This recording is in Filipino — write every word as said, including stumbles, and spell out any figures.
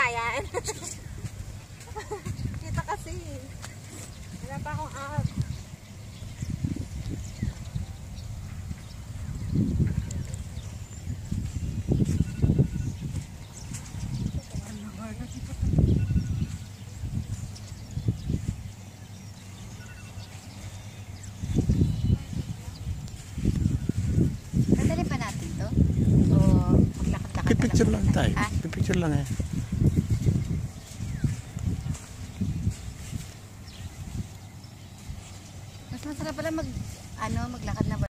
yan. Kita kasi. Wala pa akong app. Picture lang tayo. Ah? Picture lang eh. Mas masarap pala mag ano, maglakad